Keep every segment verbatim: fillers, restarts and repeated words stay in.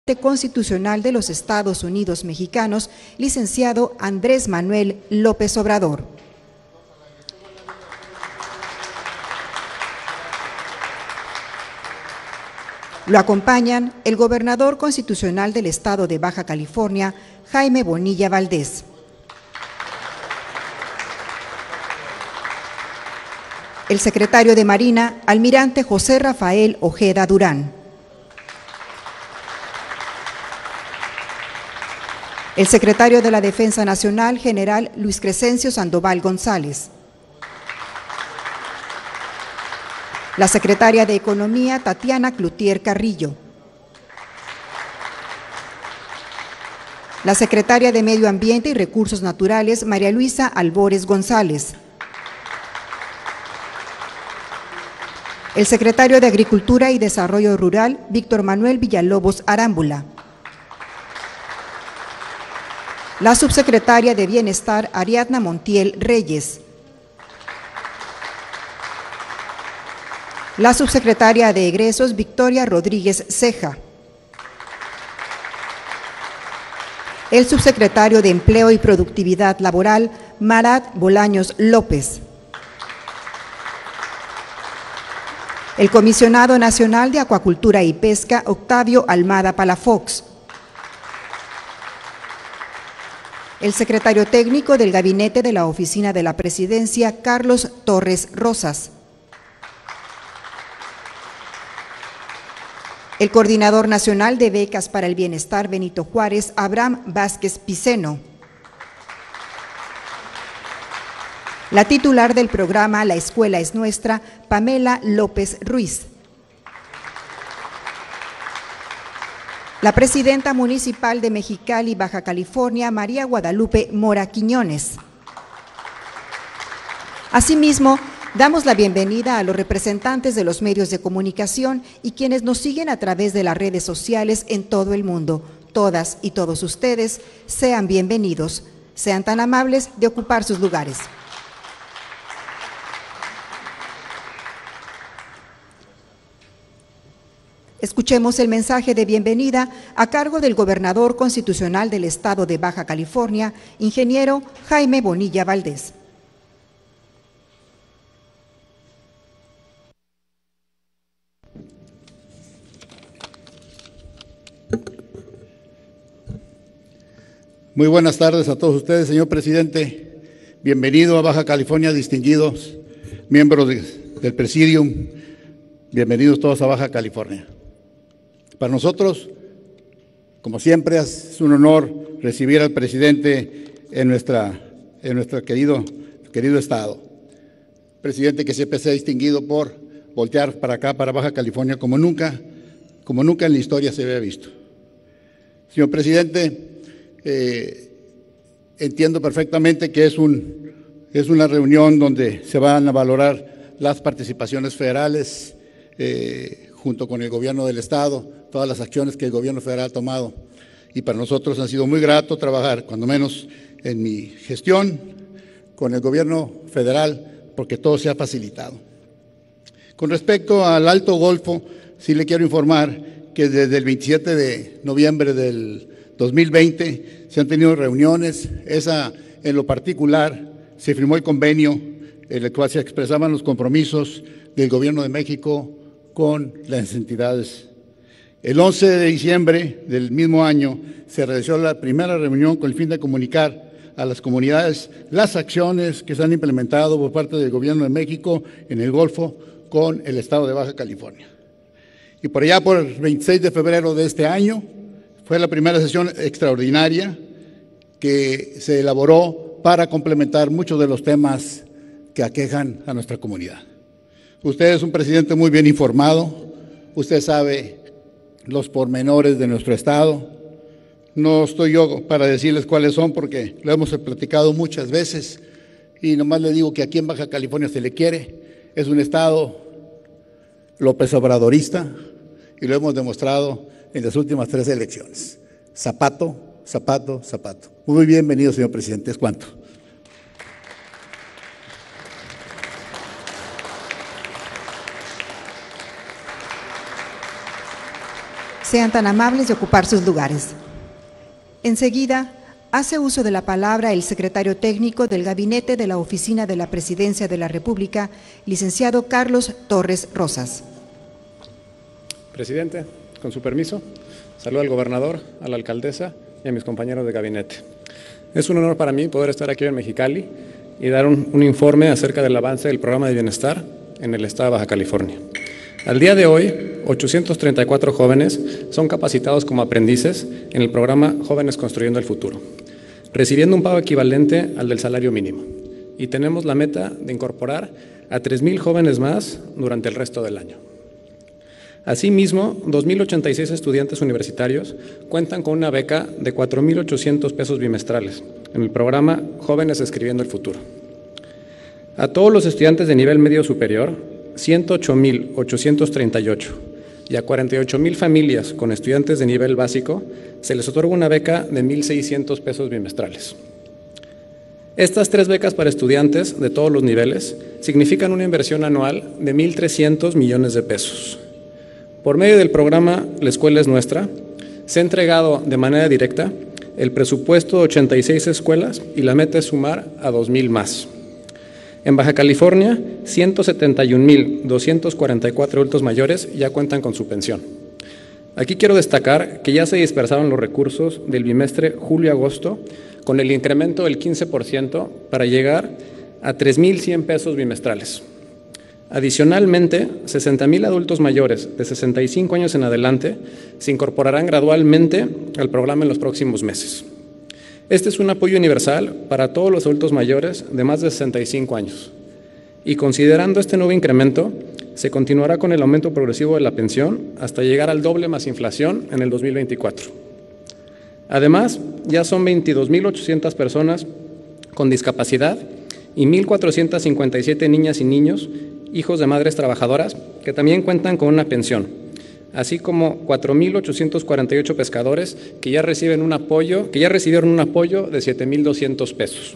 Constitucional de los Estados Unidos Mexicanos, licenciado Andrés Manuel López Obrador. Lo acompañan el gobernador constitucional del Estado de Baja California, Jaime Bonilla Valdés. El secretario de Marina, almirante José Rafael Ojeda Durán. El secretario de la Defensa Nacional, general Luis Crescencio Sandoval González. La secretaria de Economía, Tatiana Cloutier Carrillo. La secretaria de Medio Ambiente y Recursos Naturales, María Luisa Albores González. El secretario de Agricultura y Desarrollo Rural, Víctor Manuel Villalobos Arámbula. La subsecretaria de Bienestar, Ariadna Montiel Reyes. La subsecretaria de Egresos, Victoria Rodríguez Ceja. El subsecretario de Empleo y Productividad Laboral, Marat Bolaños López. El comisionado nacional de Acuacultura y Pesca, Octavio Almada Palafox. El secretario técnico del Gabinete de la Oficina de la Presidencia, Carlos Torres Rosas. El coordinador nacional de Becas para el Bienestar, Benito Juárez, Abraham Vázquez Piceno. La titular del programa La Escuela es Nuestra, Pamela López Ruiz. La presidenta municipal de Mexicali, Baja California, María Guadalupe Mora Quiñones. Asimismo, damos la bienvenida a los representantes de los medios de comunicación y quienes nos siguen a través de las redes sociales en todo el mundo. Todas y todos ustedes sean bienvenidos. Sean tan amables de ocupar sus lugares. Escuchemos el mensaje de bienvenida a cargo del gobernador constitucional del Estado de Baja California, ingeniero Jaime Bonilla Valdés. Muy buenas tardes a todos ustedes, señor presidente. Bienvenido a Baja California, distinguidos miembros de, del Presidium. Bienvenidos todos a Baja California. Para nosotros, como siempre, es un honor recibir al presidente en, nuestra, en nuestro querido, querido estado. Presidente que siempre se ha distinguido por voltear para acá, para Baja California, como nunca, como nunca en la historia se había visto. Señor presidente, eh, entiendo perfectamente que es, un, es una reunión donde se van a valorar las participaciones federales, eh, junto con el gobierno del estado, todas las acciones que el gobierno federal ha tomado. Y para nosotros ha sido muy grato trabajar, cuando menos en mi gestión, con el gobierno federal, porque todo se ha facilitado. Con respecto al Alto Golfo, sí le quiero informar que desde el veintisiete de noviembre del dos mil veinte se han tenido reuniones. Esa, en lo particular, se firmó el convenio en el cual se expresaban los compromisos del gobierno de México con las entidades. El once de diciembre del mismo año se realizó la primera reunión con el fin de comunicar a las comunidades las acciones que se han implementado por parte del gobierno de México en el Golfo con el estado de Baja California. Y por allá, por el veintiséis de febrero de este año, fue la primera sesión extraordinaria que se elaboró para complementar muchos de los temas que aquejan a nuestra comunidad. Usted es un presidente muy bien informado, usted sabe los pormenores de nuestro estado. No estoy yo para decirles cuáles son porque lo hemos platicado muchas veces y nomás le digo que aquí en Baja California se le quiere. Es un estado López Obradorista y lo hemos demostrado en las últimas tres elecciones. Zapato, zapato, zapato. Muy bienvenido, señor presidente. ¿Es cuánto? Sean tan amables de ocupar sus lugares. Enseguida, hace uso de la palabra el secretario técnico del Gabinete de la Oficina de la Presidencia de la República, licenciado Carlos Torres Rosas. Presidente, con su permiso, saludo al gobernador, a la alcaldesa y a mis compañeros de gabinete. Es un honor para mí poder estar aquí en Mexicali y dar un, un informe acerca del avance del programa de bienestar en el estado de Baja California. Al día de hoy, ochocientos treinta y cuatro jóvenes son capacitados como aprendices en el programa Jóvenes Construyendo el Futuro, recibiendo un pago equivalente al del salario mínimo. Y tenemos la meta de incorporar a tres mil jóvenes más durante el resto del año. Asimismo, dos mil ochenta y seis estudiantes universitarios cuentan con una beca de cuatro mil ochocientos pesos bimestrales en el programa Jóvenes Escribiendo el Futuro. A todos los estudiantes de nivel medio superior, ciento ocho mil ochocientos treinta y ocho, y a cuarenta y ocho mil familias con estudiantes de nivel básico, se les otorga una beca de mil seiscientos pesos bimestrales. Estas tres becas para estudiantes de todos los niveles significan una inversión anual de mil trescientos millones de pesos. Por medio del programa La Escuela es Nuestra, se ha entregado de manera directa el presupuesto de ochenta y seis escuelas y la meta es sumar a dos mil más. En Baja California, ciento setenta y un mil doscientos cuarenta y cuatro adultos mayores ya cuentan con su pensión. Aquí quiero destacar que ya se dispersaron los recursos del bimestre julio-agosto con el incremento del quince por ciento para llegar a tres mil cien pesos bimestrales. Adicionalmente, sesenta mil adultos mayores de sesenta y cinco años en adelante se incorporarán gradualmente al programa en los próximos meses. Este es un apoyo universal para todos los adultos mayores de más de sesenta y cinco años. Y considerando este nuevo incremento, se continuará con el aumento progresivo de la pensión hasta llegar al doble más inflación en el dos mil veinticuatro. Además, ya son veintidós mil ochocientas personas con discapacidad y mil cuatrocientos cincuenta y siete niñas y niños, hijos de madres trabajadoras, que también cuentan con una pensión, así como cuatro mil ochocientos cuarenta y ocho pescadores que ya reciben un apoyo, que ya recibieron un apoyo de siete mil doscientos pesos.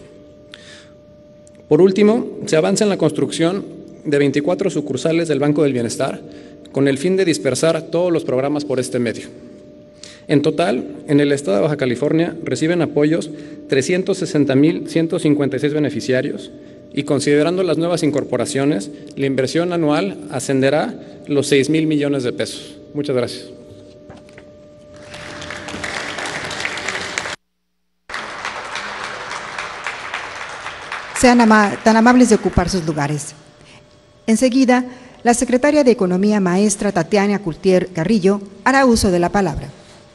Por último, se avanza en la construcción de veinticuatro sucursales del Banco del Bienestar con el fin de dispersar todos los programas por este medio. En total, en el estado de Baja California reciben apoyos trescientos sesenta mil ciento cincuenta y seis beneficiarios y considerando las nuevas incorporaciones, la inversión anual ascenderá a los seis mil millones de pesos. Muchas gracias. Sean ama- tan amables de ocupar sus lugares. Enseguida, la secretaria de Economía, maestra Tatiana Curtier Carrillo, hará uso de la palabra.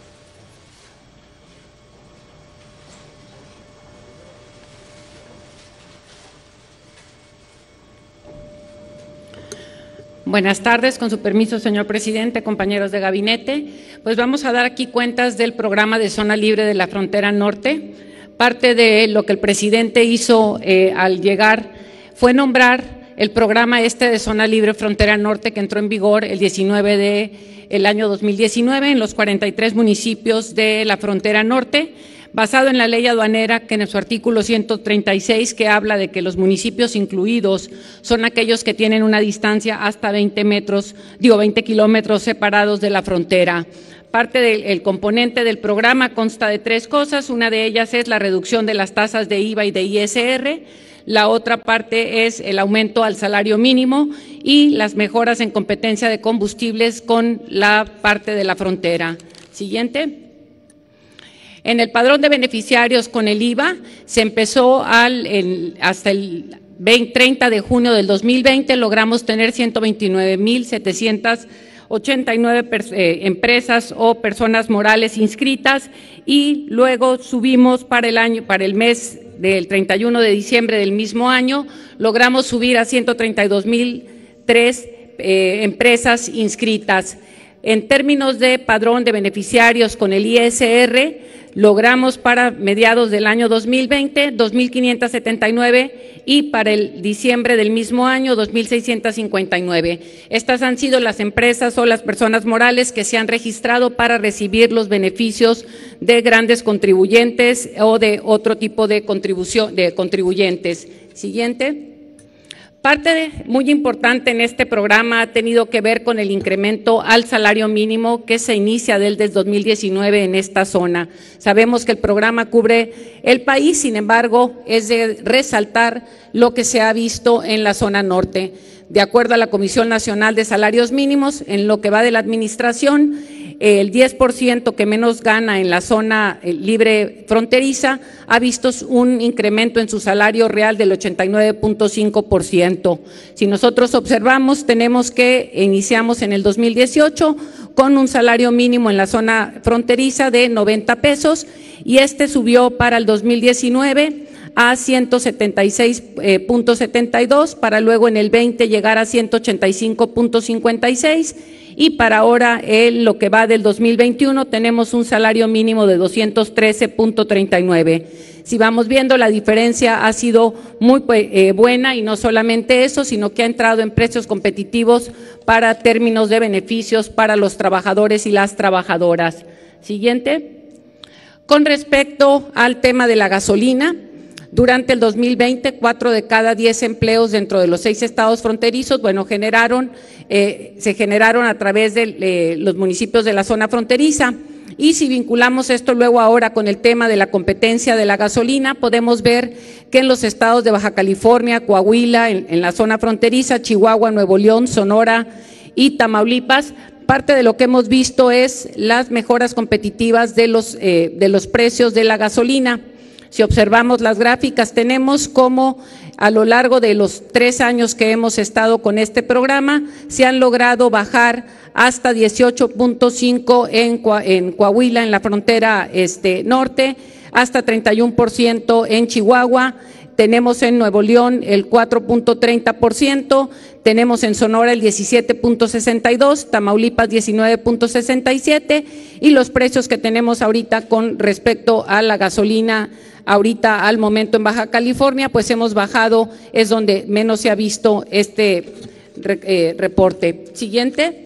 Buenas tardes, con su permiso, señor presidente, compañeros de gabinete. Pues vamos a dar aquí cuentas del programa de Zona Libre de la Frontera Norte. Parte de lo que el presidente hizo eh, al llegar fue nombrar el programa este de Zona Libre Frontera Norte que entró en vigor el diecinueve de el año dos mil diecinueve en los cuarenta y tres municipios de la Frontera Norte, basado en la ley aduanera que en su artículo ciento treinta y seis que habla de que los municipios incluidos son aquellos que tienen una distancia hasta veinte metros, digo veinte kilómetros separados de la frontera. Parte del componente del programa consta de tres cosas, una de ellas es la reducción de las tasas de I V A y de I S R, la otra parte es el aumento al salario mínimo y las mejoras en competencia de combustibles con la parte de la frontera. Siguiente. En el padrón de beneficiarios con el I V A se empezó al, el, hasta el veinte, treinta de junio del dos mil veinte, logramos tener ciento veintinueve mil setecientas ochenta y nueve eh, empresas o personas morales inscritas y luego subimos para el año, para el mes del treinta y uno de diciembre del mismo año, logramos subir a ciento treinta y dos mil tres eh, empresas inscritas. En términos de padrón de beneficiarios con el I S R, logramos para mediados del año dos mil veinte, dos mil quinientas setenta y nueve y para el diciembre del mismo año, dos mil seiscientas cincuenta y nueve. Estas han sido las empresas o las personas morales que se han registrado para recibir los beneficios de grandes contribuyentes o de otro tipo de contribución de contribuyentes. Siguiente. Parte de, muy importante en este programa ha tenido que ver con el incremento al salario mínimo que se inicia desde dos mil diecinueve en esta zona. Sabemos que el programa cubre el país, sin embargo, es de resaltar lo que se ha visto en la zona norte. De acuerdo a la Comisión Nacional de Salarios Mínimos, en lo que va de la administración, el diez por ciento que menos gana en la zona libre fronteriza ha visto un incremento en su salario real del ochenta y nueve punto cinco por ciento. Si nosotros observamos, tenemos que iniciamos en el dos mil dieciocho con un salario mínimo en la zona fronteriza de noventa pesos y este subió para el dos mil diecinueve a ciento setenta y seis punto setenta y dos, para luego en el veinte llegar a ciento ochenta y cinco punto cincuenta y seis. Y para ahora, en lo que va del dos mil veintiuno, tenemos un salario mínimo de doscientos trece punto treinta y nueve. Si vamos viendo, la diferencia ha sido muy eh, buena y no solamente eso, sino que ha entrado en precios competitivos para términos de beneficios para los trabajadores y las trabajadoras. Siguiente. Con respecto al tema de la gasolina, durante el dos mil veinte, cuatro de cada diez empleos dentro de los seis estados fronterizos, bueno, generaron, eh, se generaron a través de eh, los municipios de la zona fronteriza. Y si vinculamos esto luego ahora con el tema de la competencia de la gasolina, podemos ver que en los estados de Baja California, Coahuila, en, en la zona fronteriza, Chihuahua, Nuevo León, Sonora y Tamaulipas, parte de lo que hemos visto es las mejoras competitivas de los, eh, de los precios de la gasolina. Si observamos las gráficas, tenemos cómo a lo largo de los tres años que hemos estado con este programa, se han logrado bajar hasta dieciocho punto cinco en, en Coahuila, en la frontera este, norte, hasta treinta y uno por ciento en Chihuahua. Tenemos en Nuevo León el cuatro punto treinta por ciento, tenemos en Sonora el diecisiete punto sesenta y dos, Tamaulipas diecinueve punto sesenta y siete y los precios que tenemos ahorita con respecto a la gasolina, ahorita al momento en Baja California, pues hemos bajado, es donde menos se ha visto este eh, reporte. Siguiente.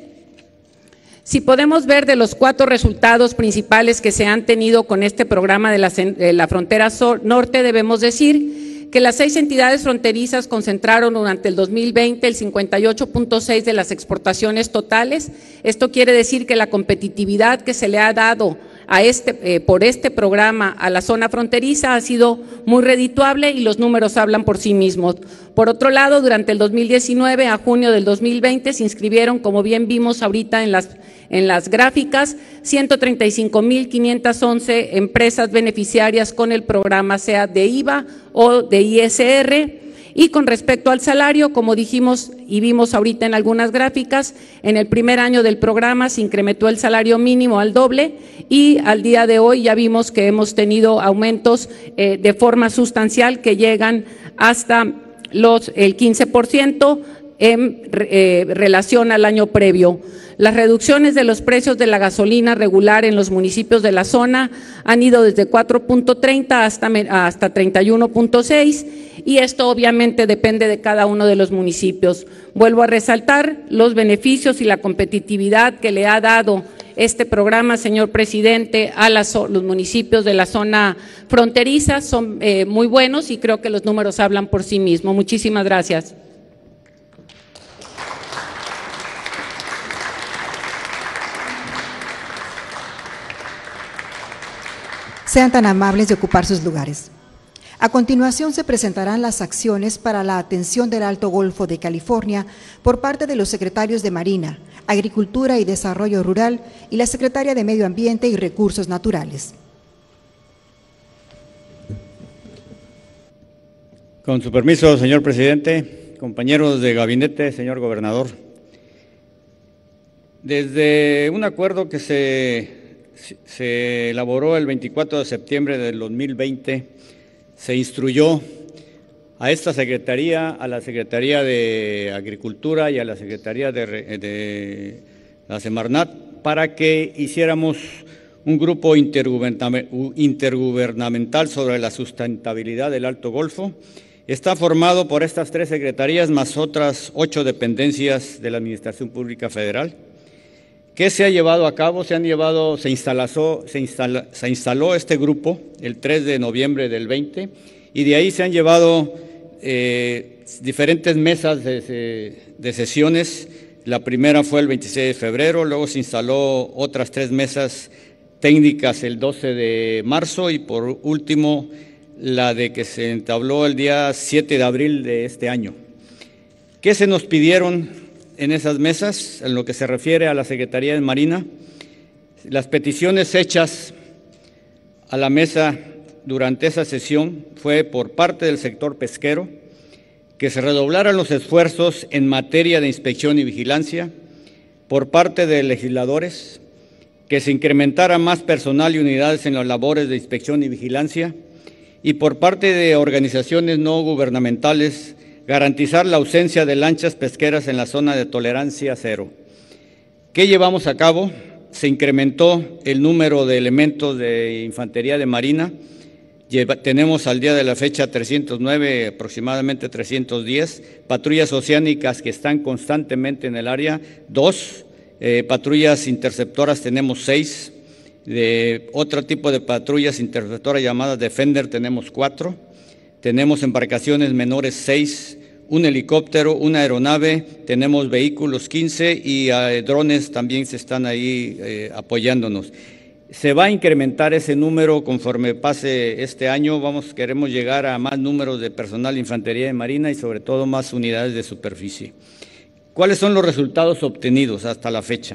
Si podemos ver de los cuatro resultados principales que se han tenido con este programa de la, de la frontera norte, debemos decir que las seis entidades fronterizas concentraron durante el dos mil veinte el cincuenta y ocho punto seis de las exportaciones totales. Esto quiere decir que la competitividad que se le ha dado a este, eh, por este programa a la zona fronteriza ha sido muy redituable y los números hablan por sí mismos. Por otro lado, durante el dos mil diecinueve a junio del dos mil veinte se inscribieron, como bien vimos ahorita en las, en las gráficas, ciento treinta y cinco mil quinientas once empresas beneficiarias con el programa, sea de I V A o de I S R. Y con respecto al salario, como dijimos y vimos ahorita en algunas gráficas, en el primer año del programa se incrementó el salario mínimo al doble y al día de hoy ya vimos que hemos tenido aumentos eh, de forma sustancial que llegan hasta los, el quince por ciento en eh, relación al año previo. Las reducciones de los precios de la gasolina regular en los municipios de la zona han ido desde cuatro punto treinta hasta, hasta treinta y uno punto seis y esto obviamente depende de cada uno de los municipios. Vuelvo a resaltar los beneficios y la competitividad que le ha dado este programa, señor presidente, a las, los municipios de la zona fronteriza. Son eh, muy buenos y creo que los números hablan por sí mismos. Muchísimas gracias. Sean tan amables de ocupar sus lugares. A continuación se presentarán las acciones para la atención del Alto Golfo de California por parte de los secretarios de Marina, Agricultura y Desarrollo Rural y la secretaria de Medio Ambiente y Recursos Naturales. Con su permiso, señor presidente, compañeros de gabinete, señor gobernador. Desde un acuerdo que se se elaboró el veinticuatro de septiembre del dos mil veinte, se instruyó a esta Secretaría, a la Secretaría de Agricultura y a la Secretaría de, de la Semarnat para que hiciéramos un grupo intergubernamental sobre la sustentabilidad del Alto Golfo. Está formado por estas tres secretarías más otras ocho dependencias de la Administración Pública Federal. ¿Qué se ha llevado a cabo? Se han llevado, se instaló, se, instala, se instaló este grupo el tres de noviembre del veinte y de ahí se han llevado eh, diferentes mesas de, de sesiones. La primera fue el veintiséis de febrero, luego se instaló otras tres mesas técnicas el doce de marzo y por último la de que se entabló el día siete de abril de este año. ¿Qué se nos pidieron en esas mesas? En lo que se refiere a la Secretaría de Marina, las peticiones hechas a la mesa durante esa sesión fue por parte del sector pesquero que se redoblaran los esfuerzos en materia de inspección y vigilancia, por parte de legisladores, que se incrementara más personal y unidades en las labores de inspección y vigilancia, y por parte de organizaciones no gubernamentales, garantizar la ausencia de lanchas pesqueras en la zona de tolerancia cero. ¿Qué llevamos a cabo? Se incrementó el número de elementos de infantería de marina. Lleva, tenemos al día de la fecha trescientos nueve, aproximadamente trescientos diez, patrullas oceánicas que están constantemente en el área, dos, eh, patrullas interceptoras tenemos seis, de otro tipo de patrullas interceptoras llamadas Defender tenemos cuatro, tenemos embarcaciones menores seis, un helicóptero, una aeronave, tenemos vehículos quince y eh, drones también se están ahí eh, apoyándonos. Se va a incrementar ese número conforme pase este año, vamos, queremos llegar a más números de personal de infantería de marina y sobre todo más unidades de superficie. ¿Cuáles son los resultados obtenidos hasta la fecha?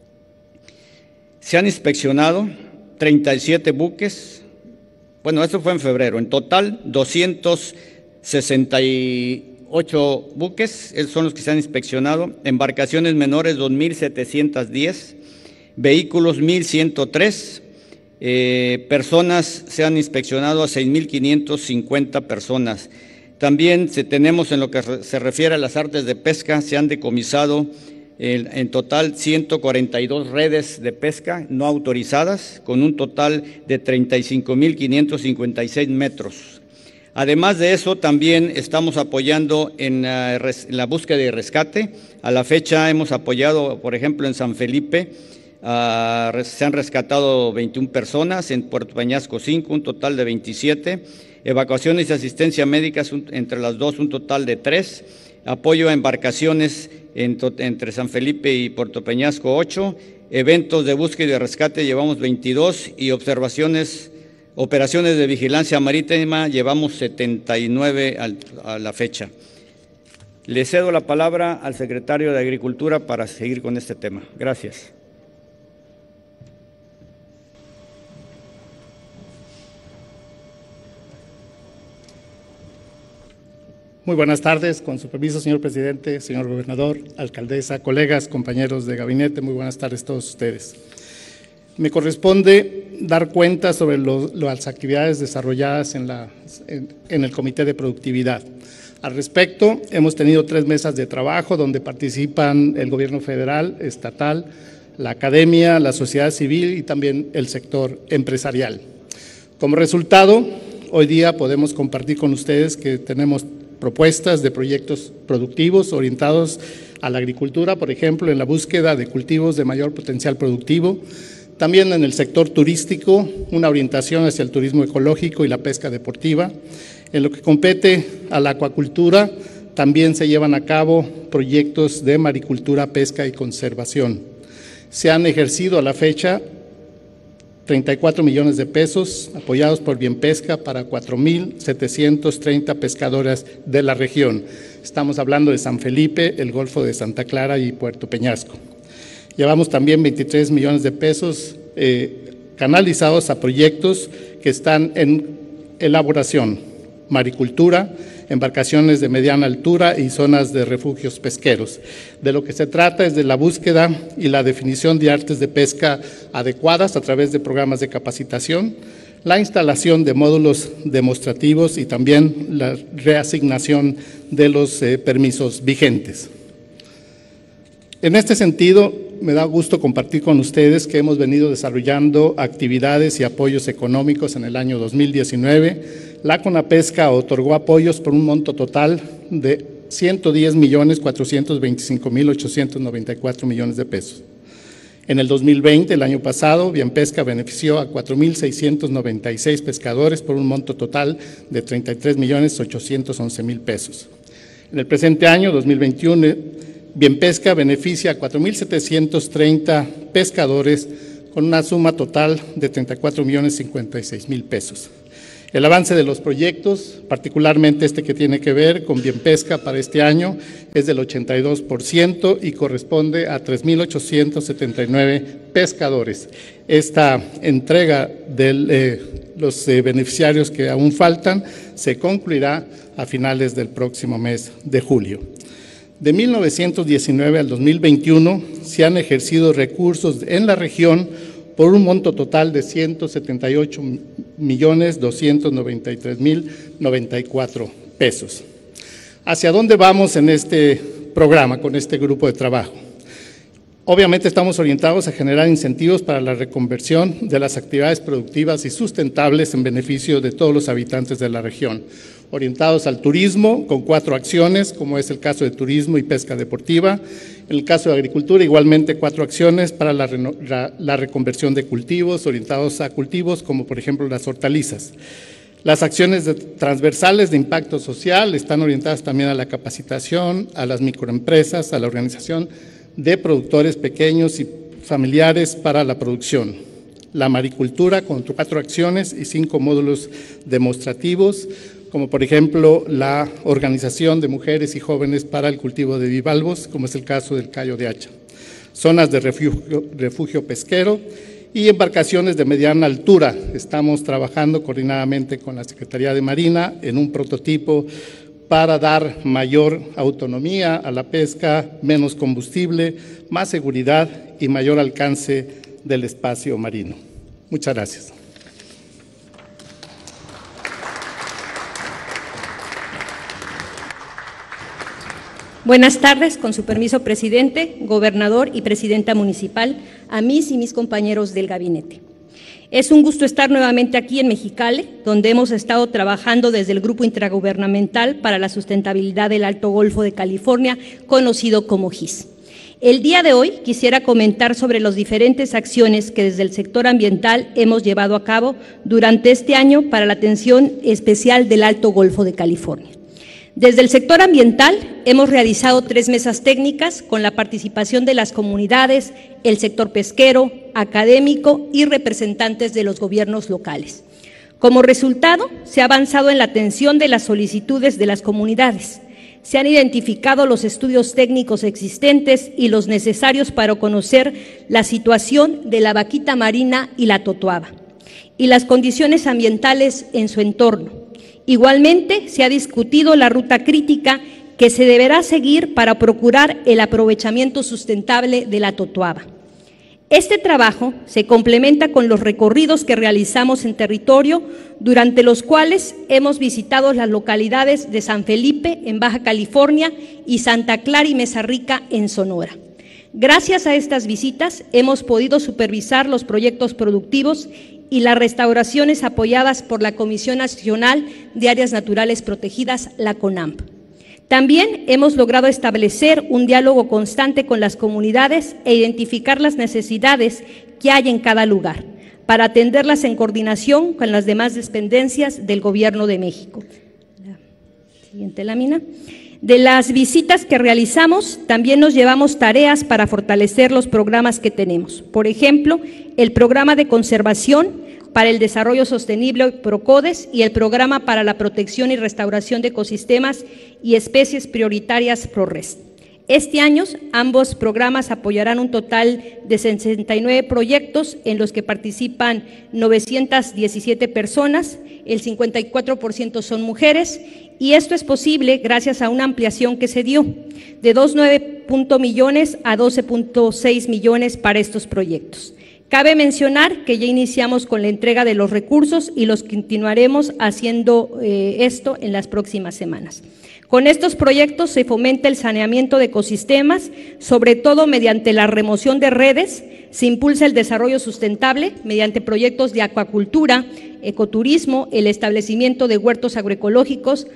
Se han inspeccionado treinta y siete buques, bueno, eso fue en febrero, en total doscientos sesenta y ocho buques, esos son los que se han inspeccionado, embarcaciones menores dos mil setecientos diez, vehículos mil ciento tres, eh, personas se han inspeccionado a seis mil quinientas cincuenta personas. También se, tenemos en lo que se refiere a las artes de pesca, se han decomisado eh, en total ciento cuarenta y dos redes de pesca no autorizadas, con un total de treinta y cinco mil quinientos cincuenta y seis metros. Además de eso, también estamos apoyando en la, en la búsqueda y rescate. A la fecha hemos apoyado, por ejemplo, en San Felipe, Uh, se han rescatado veintiuna personas, en Puerto Peñasco cinco, un total de veintisiete, evacuaciones y asistencia médica entre las dos, un total de tres, apoyo a embarcaciones en entre San Felipe y Puerto Peñasco ocho, eventos de búsqueda y de rescate llevamos veintidós y observaciones, operaciones de vigilancia marítima llevamos setenta y nueve al, a la fecha. Le cedo la palabra al secretario de Agricultura para seguir con este tema. Gracias. Muy buenas tardes, con su permiso, señor presidente, señor gobernador, alcaldesa, colegas, compañeros de gabinete, muy buenas tardes a todos ustedes. Me corresponde dar cuenta sobre lo, las actividades desarrolladas en, la, en, en el Comité de Productividad. Al respecto, hemos tenido tres mesas de trabajo donde participan el gobierno federal, estatal, la academia, la sociedad civil y también el sector empresarial. Como resultado, hoy día podemos compartir con ustedes que tenemos propuestas de proyectos productivos orientados a la agricultura, por ejemplo, en la búsqueda de cultivos de mayor potencial productivo, también en el sector turístico, una orientación hacia el turismo ecológico y la pesca deportiva. En lo que compete a la acuacultura, también se llevan a cabo proyectos de maricultura, pesca y conservación. Se han ejercido a la fecha treinta y cuatro millones de pesos apoyados por Bienpesca para cuatro mil setecientos treinta pescadoras de la región. Estamos hablando de San Felipe, el Golfo de Santa Clara y Puerto Peñasco. Llevamos también veintitrés millones de pesos eh, canalizados a proyectos que están en elaboración, maricultura, embarcaciones de mediana altura y zonas de refugios pesqueros. De lo que se trata es de la búsqueda y la definición de artes de pesca adecuadas a través de programas de capacitación, la instalación de módulos demostrativos y también la reasignación de los eh, permisos vigentes. En este sentido, me da gusto compartir con ustedes que hemos venido desarrollando actividades y apoyos económicos en el año dos mil diecinueve. La CONAPESCA otorgó apoyos por un monto total de ciento diez millones cuatrocientos veinticinco mil ochocientos noventa y cuatro millones de pesos. En el dos mil veinte, el año pasado, Bienpesca benefició a cuatro mil seiscientos noventa y seis pescadores por un monto total de treinta y tres millones ochocientos once mil pesos. En el presente año, dos mil veintiuno, Bienpesca beneficia a cuatro mil setecientos treinta pescadores con una suma total de treinta y cuatro millones cincuenta y seis mil pesos. El avance de los proyectos, particularmente este que tiene que ver con Bienpesca para este año, es del ochenta y dos por ciento y corresponde a tres mil ochocientos setenta y nueve pescadores. Esta entrega de eh, los eh, beneficiarios que aún faltan se concluirá a finales del próximo mes de julio. De mil novecientos diecinueve al dos mil veintiuno se han ejercido recursos en la región por un monto total de ciento setenta y ocho millones doscientos noventa y tres mil noventa y cuatro pesos. ¿Hacia dónde vamos en este programa, con este grupo de trabajo? Obviamente estamos orientados a generar incentivos para la reconversión de las actividades productivas y sustentables en beneficio de todos los habitantes de la región, orientados al turismo con cuatro acciones, como es el caso de turismo y pesca deportiva. En el caso de agricultura, igualmente cuatro acciones para la, la, la reconversión de cultivos, orientados a cultivos como por ejemplo las hortalizas. Las acciones de, transversales de impacto social están orientadas también a la capacitación, a las microempresas, a la organización de productores pequeños y familiares para la producción. La maricultura con cuatro acciones y cinco módulos demostrativos, como por ejemplo la organización de mujeres y jóvenes para el cultivo de bivalvos, como es el caso del Cayo de Hacha, zonas de refugio, refugio pesquero y embarcaciones de mediana altura. Estamos trabajando coordinadamente con la Secretaría de Marina en un prototipo para dar mayor autonomía a la pesca, menos combustible, más seguridad y mayor alcance del espacio marino. Muchas gracias. Buenas tardes, con su permiso, presidente, gobernador y presidenta municipal, a mis y mis compañeros del gabinete. Es un gusto estar nuevamente aquí en Mexicali, donde hemos estado trabajando desde el Grupo Intergubernamental para la Sustentabilidad del Alto Golfo de California, conocido como G I S. El día de hoy quisiera comentar sobre las diferentes acciones que desde el sector ambiental hemos llevado a cabo durante este año para la atención especial del Alto Golfo de California. Desde el sector ambiental hemos realizado tres mesas técnicas con la participación de las comunidades, el sector pesquero, académico y representantes de los gobiernos locales. Como resultado, se ha avanzado en la atención de las solicitudes de las comunidades. Se han identificado los estudios técnicos existentes y los necesarios para conocer la situación de la vaquita marina y la totoaba, y las condiciones ambientales en su entorno. Igualmente, se ha discutido la ruta crítica que se deberá seguir para procurar el aprovechamiento sustentable de la totoaba. Este trabajo se complementa con los recorridos que realizamos en territorio, durante los cuales hemos visitado las localidades de San Felipe, en Baja California, y Santa Clara y Mesa Rica, en Sonora. Gracias a estas visitas, hemos podido supervisar los proyectos productivos y las restauraciones apoyadas por la Comisión Nacional de Áreas Naturales Protegidas, la CONAMP. También hemos logrado establecer un diálogo constante con las comunidades e identificar las necesidades que hay en cada lugar, para atenderlas en coordinación con las demás dependencias del Gobierno de México. La siguiente lámina. De las visitas que realizamos, también nos llevamos tareas para fortalecer los programas que tenemos. Por ejemplo, el programa de conservación para el desarrollo sostenible PROCODES y el programa para la protección y restauración de ecosistemas y especies prioritarias PRORES. Este año, ambos programas apoyarán un total de sesenta y nueve proyectos en los que participan novecientas diecisiete personas, el cincuenta y cuatro por ciento son mujeres, y esto es posible gracias a una ampliación que se dio de dos punto nueve millones a doce punto seis millones para estos proyectos. Cabe mencionar que ya iniciamos con la entrega de los recursos y los continuaremos haciendo eh, esto en las próximas semanas. Con estos proyectos se fomenta el saneamiento de ecosistemas, sobre todo mediante la remoción de redes, se impulsa el desarrollo sustentable mediante proyectos de acuacultura, ecoturismo, el establecimiento de huertos agroecológicos,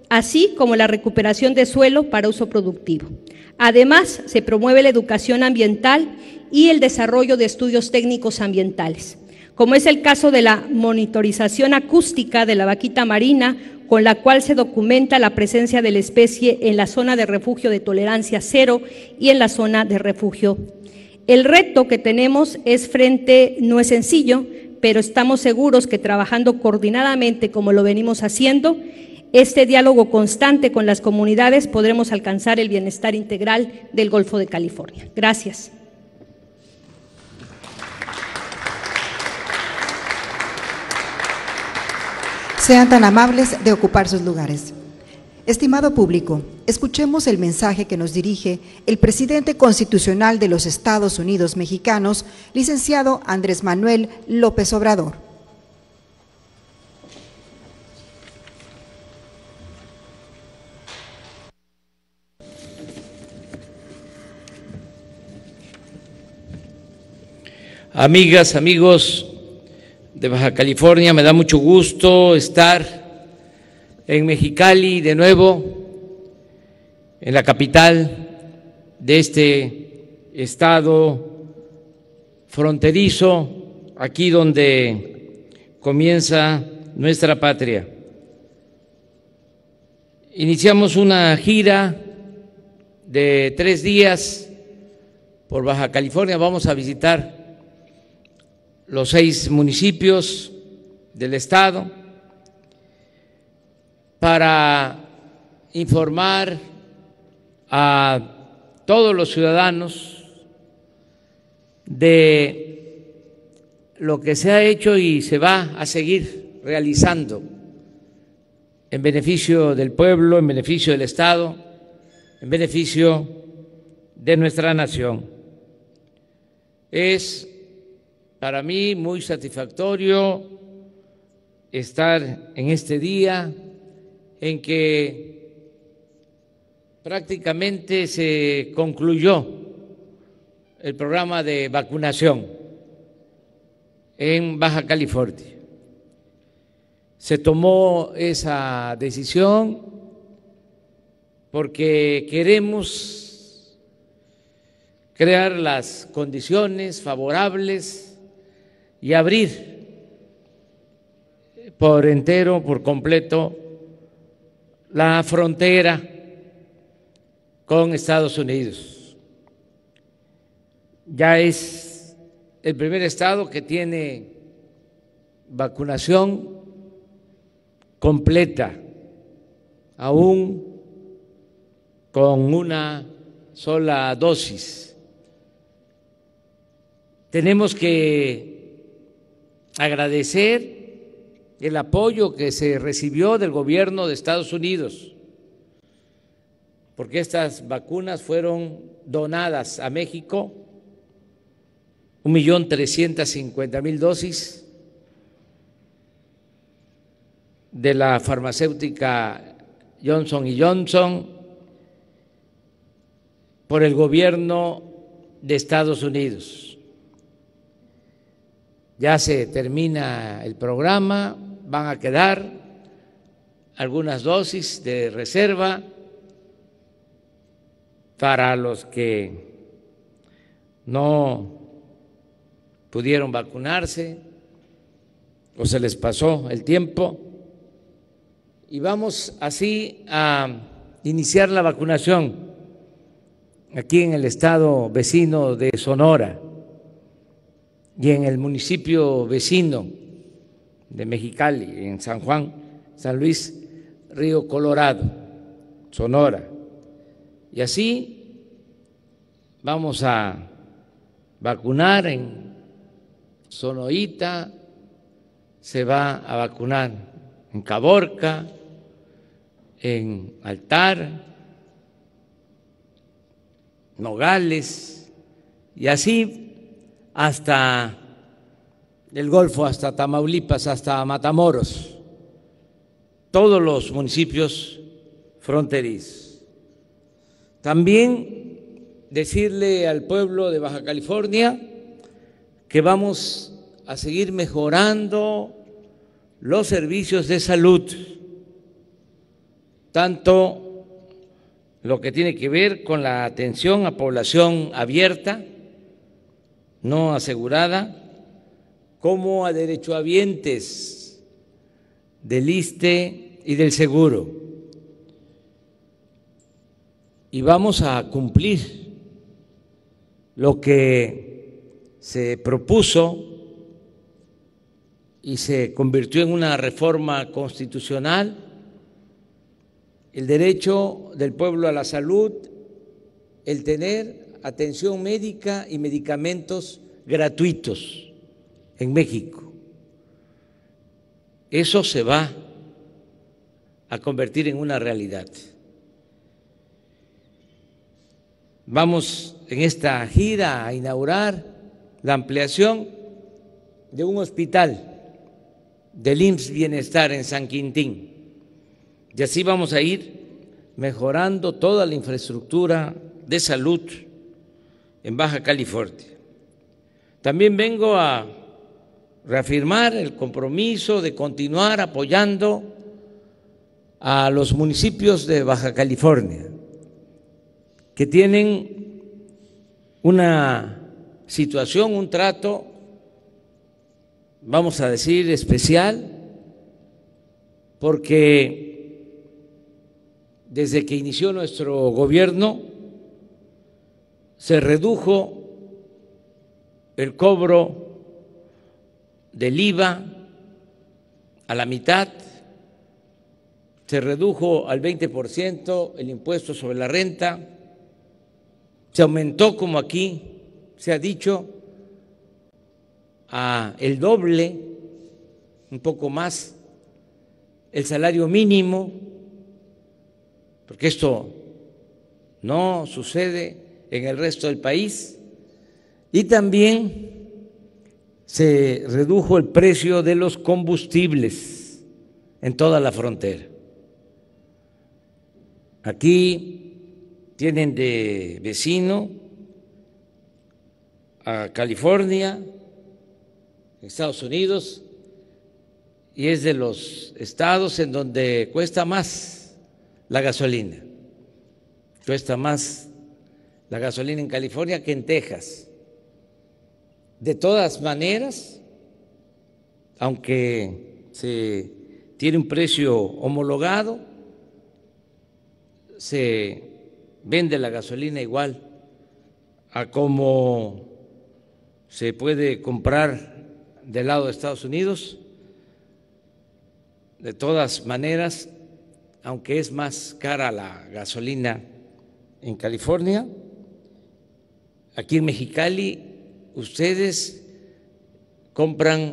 así como la recuperación de suelo para uso productivo. Además, se promueve la educación ambiental y el desarrollo de estudios técnicos ambientales, como es el caso de la monitorización acústica de la vaquita marina, con la cual se documenta la presencia de la especie en la zona de refugio de tolerancia cero y en la zona de refugio. El reto que tenemos es frente, no es sencillo, pero estamos seguros que trabajando coordinadamente como lo venimos haciendo, este diálogo constante con las comunidades podremos alcanzar el bienestar integral del Golfo de California. Gracias. Sean tan amables de ocupar sus lugares. Estimado público, escuchemos el mensaje que nos dirige el presidente constitucional de los Estados Unidos mexicanos, licenciado Andrés Manuel López Obrador. Amigas, amigos de Baja California, me da mucho gusto estar en Mexicali de nuevo, en la capital de este estado fronterizo, aquí donde comienza nuestra patria. Iniciamos una gira de tres días por Baja California, vamos a visitar los seis municipios del estado para informar a todos los ciudadanos de lo que se ha hecho y se va a seguir realizando en beneficio del pueblo, en beneficio del Estado, en beneficio de nuestra nación. Es para mí muy satisfactorio estar en este día en que prácticamente se concluyó el programa de vacunación en Baja California. Se tomó esa decisión porque queremos crear las condiciones favorables y abrir por entero, por completo, la frontera con Estados Unidos. Ya es el primer estado que tiene vacunación completa, aún con una sola dosis. Tenemos que agradecer el apoyo que se recibió del gobierno de Estados Unidos, porque estas vacunas fueron donadas a México, un millón trescientas cincuenta mil dosis de la farmacéutica Johnson y Johnson por el gobierno de Estados Unidos. Ya se termina el programa, van a quedar algunas dosis de reserva para los que no pudieron vacunarse o se les pasó el tiempo, y vamos así a iniciar la vacunación aquí en el estado vecino de Sonora y en el municipio vecino de Mexicali, en San Juan, San Luis, Río Colorado, Sonora. Y así vamos a vacunar en Sonoita, se va a vacunar en Caborca, en Altar, Nogales, y así hasta el Golfo, hasta Tamaulipas, hasta Matamoros, todos los municipios fronterizos. También decirle al pueblo de Baja California que vamos a seguir mejorando los servicios de salud tanto lo que tiene que ver con la atención a población abierta, no asegurada, como a derechohabientes del I S S S T E y del Seguro. Y vamos a cumplir lo que se propuso y se convirtió en una reforma constitucional, el derecho del pueblo a la salud, el tener atención médica y medicamentos gratuitos en México. Eso se va a convertir en una realidad. Vamos en esta gira a inaugurar la ampliación de un hospital del I M S S Bienestar en San Quintín. Y así vamos a ir mejorando toda la infraestructura de salud en Baja California. También vengo a reafirmar el compromiso de continuar apoyando a los municipios de Baja California que tienen una situación, un trato, vamos a decir, especial, porque desde que inició nuestro gobierno se redujo el cobro del I V A a la mitad, se redujo al veinte por ciento el impuesto sobre la renta, se aumentó, como aquí se ha dicho, a el doble, un poco más, el salario mínimo, porque esto no sucede en el resto del país, y también se redujo el precio de los combustibles en toda la frontera. Aquí tienen de vecino a California, Estados Unidos, y es de los estados en donde cuesta más la gasolina. Cuesta más la gasolina en California que en Texas. De todas maneras, aunque se tiene un precio homologado, se vende la gasolina igual a como se puede comprar del lado de Estados Unidos. De todas maneras, aunque es más cara la gasolina en California, aquí en Mexicali ustedes compran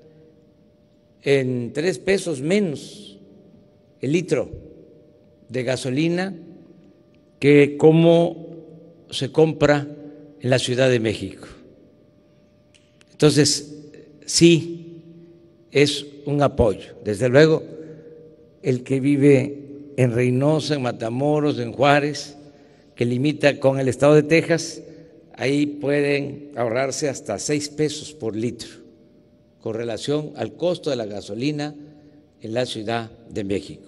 en tres pesos menos el litro de gasolina que como se compra en la Ciudad de México. Entonces, sí, es un apoyo. Desde luego, el que vive en Reynosa, en Matamoros, en Juárez, que limita con el estado de Texas, ahí pueden ahorrarse hasta seis pesos por litro con relación al costo de la gasolina en la Ciudad de México.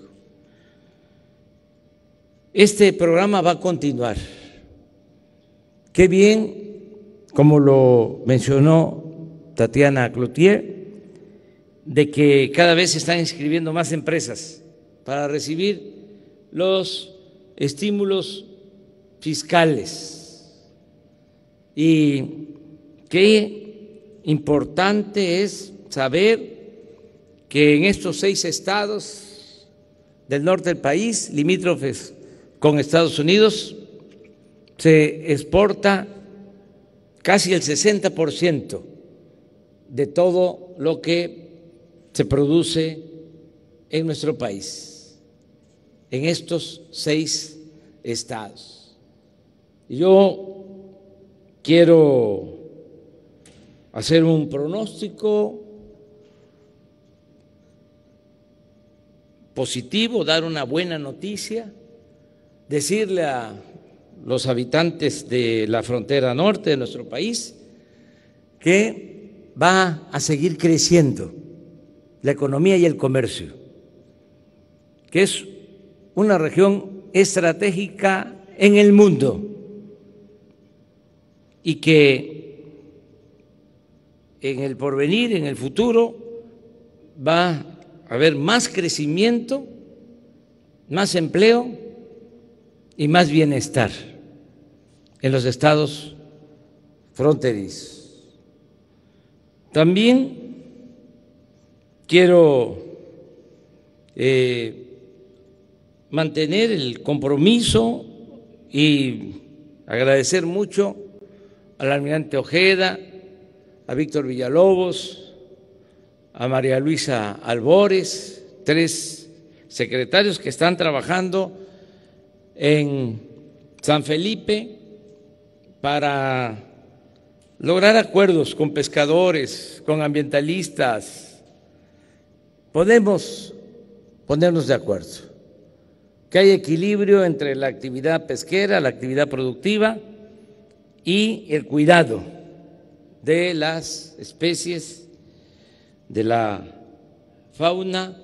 Este programa va a continuar. Qué bien, como lo mencionó Tatiana Cloutier, de que cada vez se están inscribiendo más empresas para recibir los estímulos fiscales. Y qué importante es saber que en estos seis estados del norte del país, limítrofes con Estados Unidos, se exporta casi el sesenta por ciento de todo lo que se produce en nuestro país, en estos seis estados. Yo quiero hacer un pronóstico positivo, dar una buena noticia, decirle a los habitantes de la frontera norte de nuestro país que va a seguir creciendo la economía y el comercio, que es una región estratégica en el mundo y que en el porvenir, en el futuro, va a haber más crecimiento, más empleo y más bienestar en los estados fronterizos. También quiero eh, mantener el compromiso y agradecer mucho al almirante Ojeda, a Víctor Villalobos, a María Luisa Albores, tres secretarios que están trabajando en San Felipe para lograr acuerdos con pescadores, con ambientalistas. Podemos ponernos de acuerdo, que hay equilibrio entre la actividad pesquera, la actividad productiva y el cuidado de las especies, de la fauna,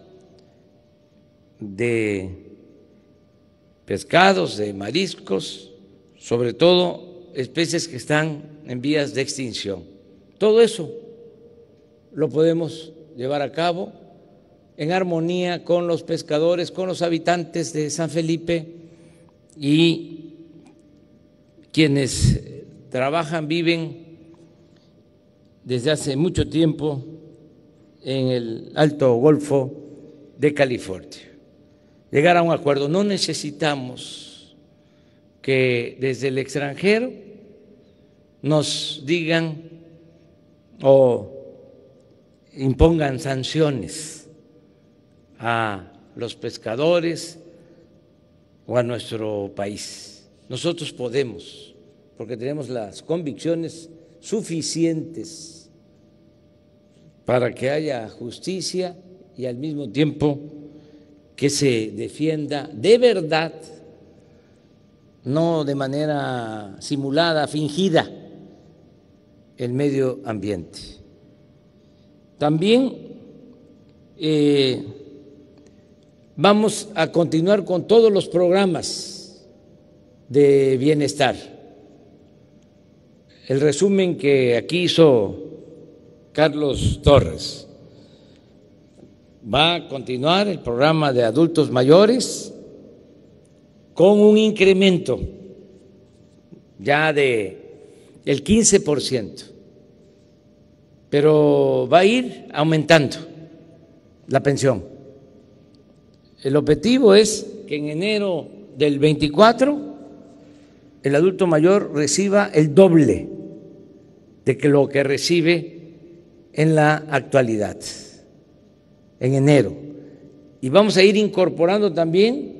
de pescados, de mariscos, sobre todo especies que están en vías de extinción. Todo eso lo podemos llevar a cabo en armonía con los pescadores, con los habitantes de San Felipe y quienes trabajan, viven desde hace mucho tiempo en el Alto Golfo de California. Llegar a un acuerdo. No necesitamos que desde el extranjero nos digan o impongan sanciones a los pescadores o a nuestro país. Nosotros podemos, porque tenemos las convicciones suficientes para que haya justicia y al mismo tiempo que se defienda de verdad, no de manera simulada, fingida, el medio ambiente. También eh, vamos a continuar con todos los programas de bienestar. El resumen que aquí hizo Carlos Torres. Va a continuar el programa de adultos mayores con un incremento ya de el quince por ciento, pero va a ir aumentando la pensión. El objetivo es que en enero del veinticuatro el adulto mayor reciba el doble de que lo que recibe en la actualidad, en enero. Y vamos a ir incorporando también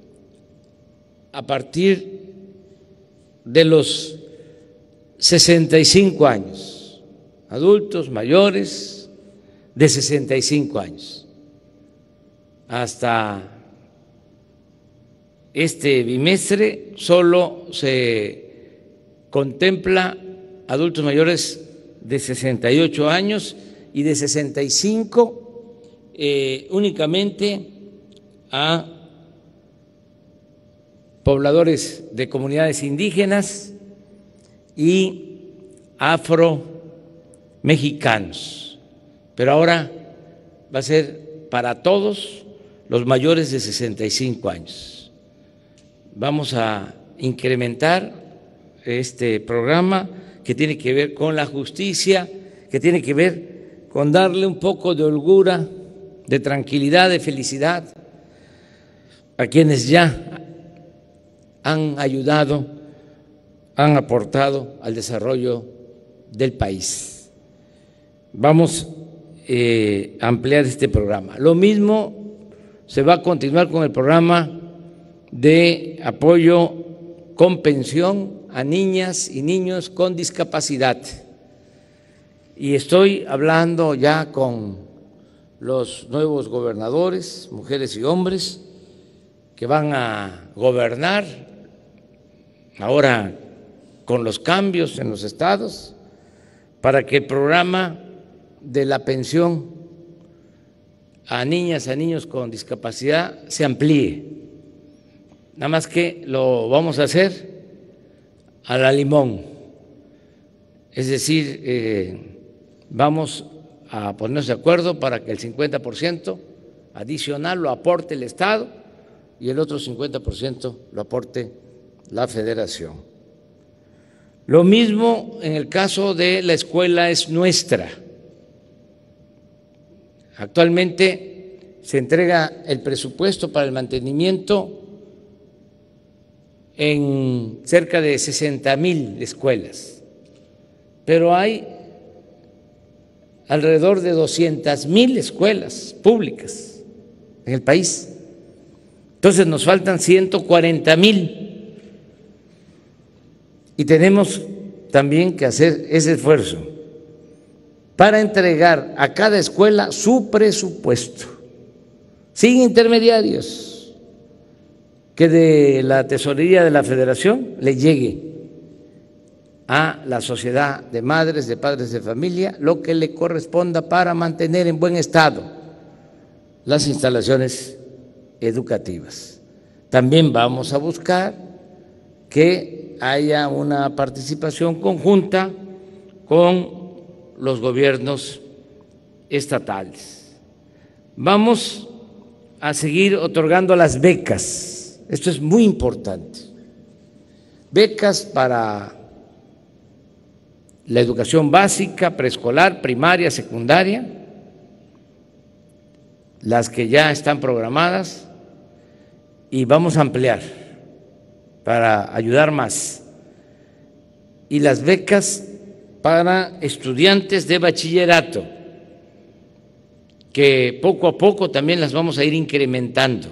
a partir de los sesenta y cinco años, adultos mayores de sesenta y cinco años. Hasta este bimestre solo se contempla adultos mayores de sesenta y ocho años y de sesenta y cinco eh, únicamente a pobladores de comunidades indígenas y afromexicanos. Pero ahora va a ser para todos los mayores de sesenta y cinco años. Vamos a incrementar este programa que tiene que ver con la justicia, que tiene que ver con darle un poco de holgura, de tranquilidad, de felicidad a quienes ya han ayudado, han aportado al desarrollo del país. Vamos eh, a ampliar este programa. Lo mismo se va a continuar con el programa de apoyo con pensión a niñas y niños con discapacidad. Y estoy hablando ya con los nuevos gobernadores, mujeres y hombres, que van a gobernar ahora con los cambios en los estados, para que el programa de la pensión a niñas y a niños con discapacidad se amplíe nada más que lo vamos a hacer a la limón, es decir, eh, vamos a ponernos de acuerdo para que el cincuenta por ciento adicional lo aporte el Estado y el otro cincuenta por ciento lo aporte la Federación. Lo mismo en el caso de la Escuela Es Nuestra. Actualmente se entrega el presupuesto para el mantenimiento en cerca de sesenta mil escuelas, pero hay alrededor de doscientas mil escuelas públicas en el país. Entonces nos faltan ciento cuarenta mil y tenemos también que hacer ese esfuerzo para entregar a cada escuela su presupuesto, sin intermediarios, que de la tesorería de la Federación le llegue a la sociedad de madres, de padres de familia, lo que le corresponda para mantener en buen estado las instalaciones educativas. También vamos a buscar que haya una participación conjunta con los gobiernos estatales. Vamos a seguir otorgando las becas. Esto es muy importante. Becas para la educación básica, preescolar, primaria, secundaria, las que ya están programadas, y vamos a ampliar para ayudar más. Y las becas para estudiantes de bachillerato, que poco a poco también las vamos a ir incrementando,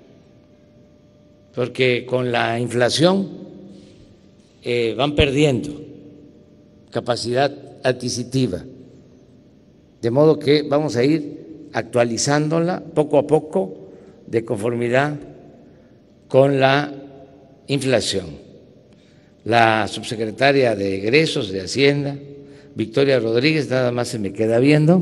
porque con la inflación eh, van perdiendo capacidad adquisitiva, de modo que vamos a ir actualizándola poco a poco de conformidad con la inflación. La subsecretaria de Egresos de Hacienda, Victoria Rodríguez, nada más se me queda viendo,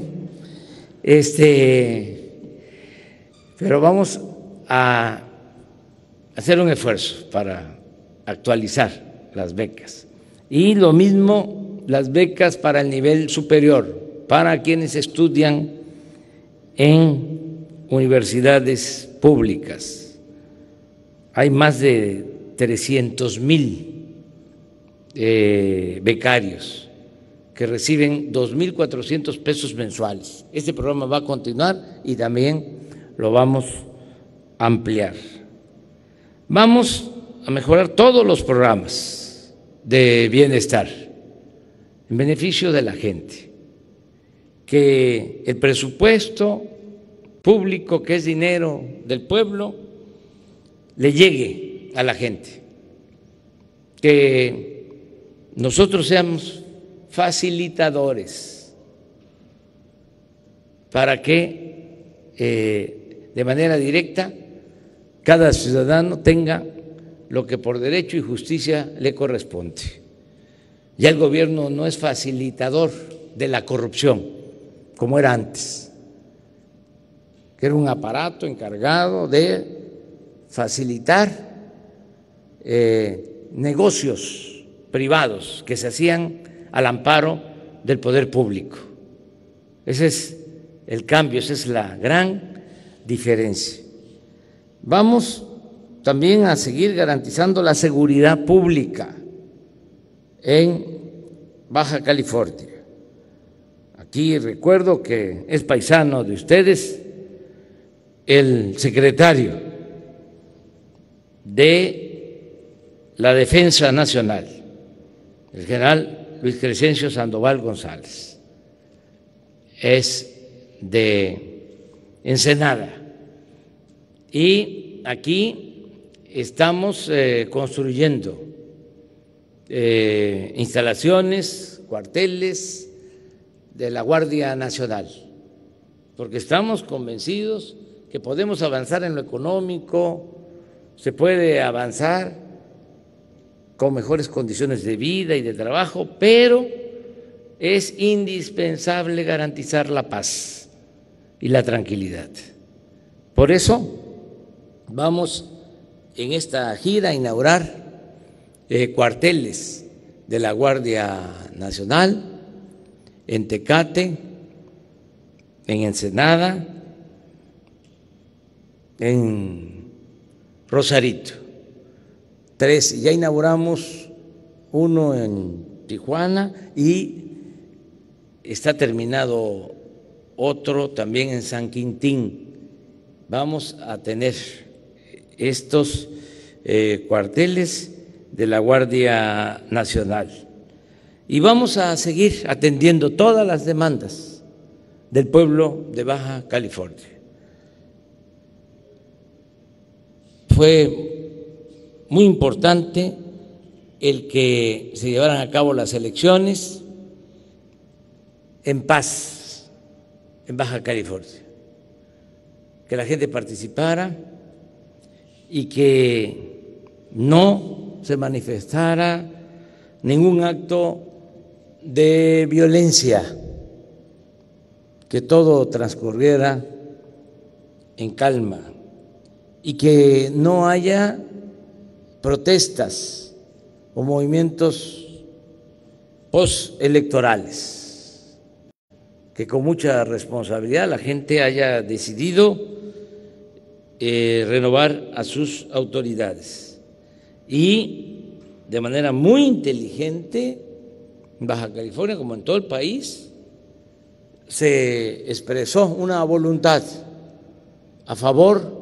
este, pero vamos a hacer un esfuerzo para actualizar las becas. Y lo mismo las becas para el nivel superior, para quienes estudian en universidades públicas. Hay más de trescientos mil eh, becarios que reciben dos mil cuatrocientos pesos mensuales. Este programa va a continuar y también lo vamos a ampliar. Vamos a mejorar todos los programas de bienestar en beneficio de la gente, que el presupuesto público, que es dinero del pueblo, le llegue a la gente, que nosotros seamos facilitadores para que eh, de manera directa cada ciudadano tenga lo que por derecho y justicia le corresponde. Ya el gobierno no es facilitador de la corrupción como era antes, que era un aparato encargado de facilitar eh, negocios privados que se hacían al amparo del poder público. Ese es el cambio, esa es la gran diferencia. Vamos también a seguir garantizando la seguridad pública en Baja California. Aquí recuerdo que es paisano de ustedes el secretario de la Defensa Nacional, el general Luis Crescencio Sandoval González. Es de Ensenada. Y aquí estamos eh, construyendo eh, instalaciones, cuarteles de la Guardia Nacional, porque estamos convencidos que podemos avanzar en lo económico, se puede avanzar con mejores condiciones de vida y de trabajo, pero es indispensable garantizar la paz y la tranquilidad. Por eso vamos en esta gira a inaugurar eh, cuarteles de la Guardia Nacional en Tecate, en Ensenada, en Rosarito. Tres, ya inauguramos uno en Tijuana y está terminado otro también en San Quintín. Vamos a tener estos eh, cuarteles de la Guardia Nacional y vamos a seguir atendiendo todas las demandas del pueblo de Baja California. Fue muy importante el que se llevaran a cabo las elecciones en paz en Baja California, que la gente participara y que no se manifestara ningún acto de violencia, que todo transcurriera en calma y que no haya protestas o movimientos postelectorales, que con mucha responsabilidad la gente haya decidido eh, renovar a sus autoridades y de manera muy inteligente en Baja California como en todo el país se expresó una voluntad a favor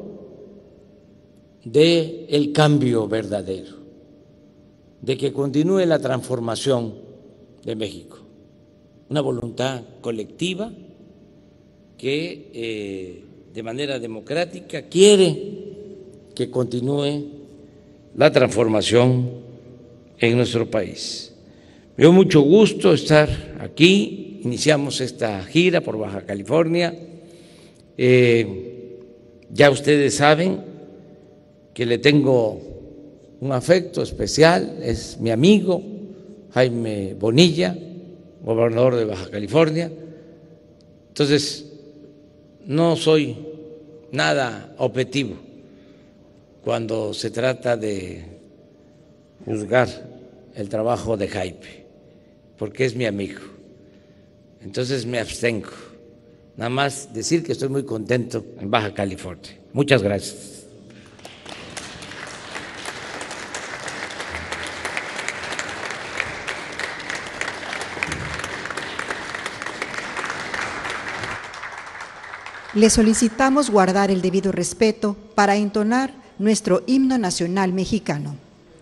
del cambio verdadero, de que continúe la transformación de México, una voluntad colectiva que eh, de manera democrática quiere que continúe la transformación en nuestro país. Me dio mucho gusto estar aquí, iniciamos esta gira por Baja California, eh, ya ustedes saben que le tengo un afecto especial, es mi amigo Jaime Bonilla, gobernador de Baja California. Entonces, no soy nada objetivo cuando se trata de juzgar el trabajo de Jaime, porque es mi amigo. Entonces me abstengo. Nada más decir que estoy muy contento en Baja California. Muchas gracias. Le solicitamos guardar el debido respeto para entonar nuestro himno nacional mexicano.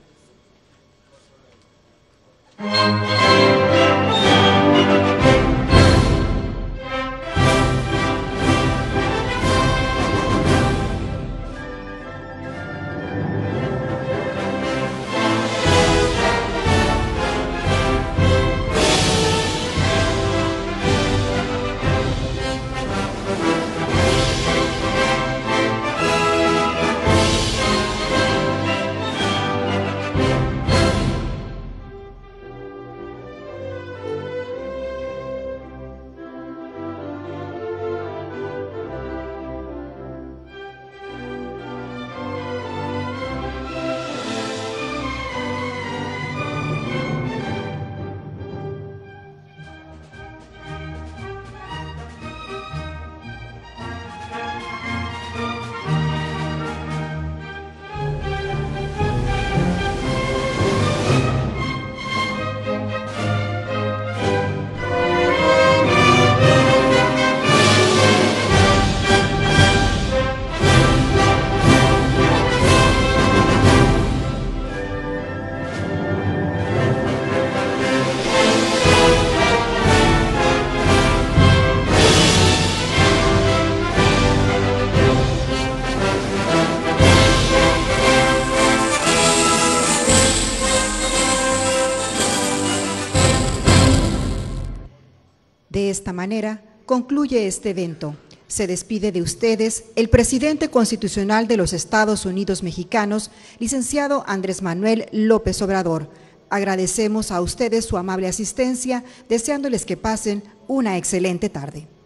De esta manera, concluye este evento. Se despide de ustedes el presidente constitucional de los Estados Unidos mexicanos, licenciado Andrés Manuel López Obrador. Agradecemos a ustedes su amable asistencia, deseándoles que pasen una excelente tarde.